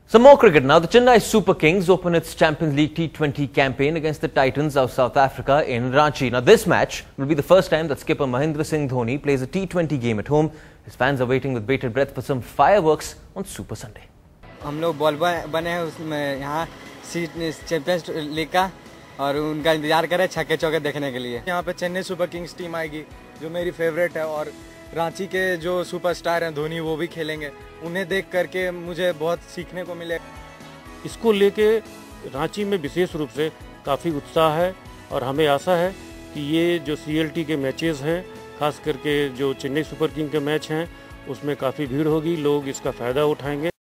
Some more cricket now. The Chennai Super Kings open its Champions League T20 campaign against the Titans of South Africa in Ranchi. Now, this match will be the first time that skipper Mahendra Singh Dhoni plays a T20 game at home. His fans are waiting with bated breath for some fireworks on Super Sunday. हम लोग ball बने हैं उसमें यहाँ champions league का और उनका इंतजार करें छक्के चौके देखने के लिए। यहाँ पे चेन्नई सुपर किंग्स टीम आएगी जो मेरी फेवरेट है और रांची के जो सुपरस्टार हैं धोनी वो भी खेलेंगे। उन्हें देख करके मुझे बहुत सीखने को मिले। इसको लेके रांची में विशेष रूप से काफ़ी उत्साह है और हमें आशा है कि ये जो CLT के मैचेस हैं, खास करके जो चेन्नई सुपर किंग के मैच हैं, उसमें काफ़ी भीड़ होगी, लोग इसका फ़ायदा उठाएंगे।